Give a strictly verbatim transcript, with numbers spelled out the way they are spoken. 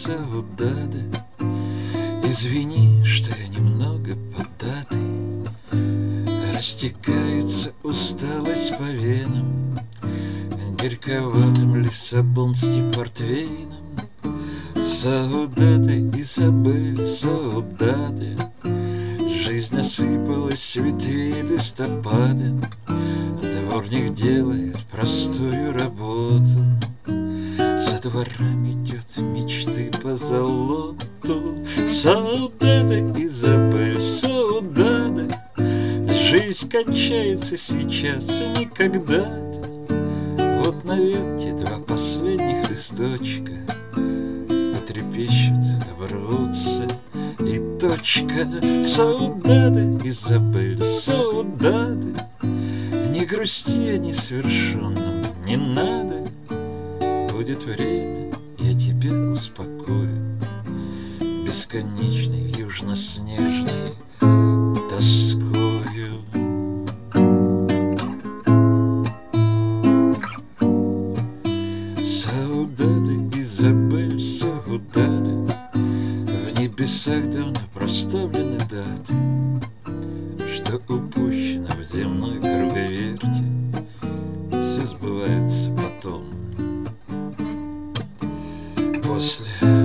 Саудада. Извини, что я немного поддатый, растекается усталость по венам, горьковатым лиссабонским портвейном. Саудада, Изабель, Саудада, жизнь осыпалась ветви листопада. Дворник делает простую работу, за дворами идет мечты по золоту. Саудада, Изабель, Саудада, жизнь кончается сейчас и никогда-то. Вот на ветке два последних листочка потрепещут, оборвутся и точка. Саудада, Изабель, Саудада, не грусти о несовершенном, не надо. Будет время, я тебя успокою бесконечной южно-снежной тоскою. Саудада, Изабель, Саудада, в небесах давно проставлены даты, что упущено в земной круговерти, все сбывается потом, после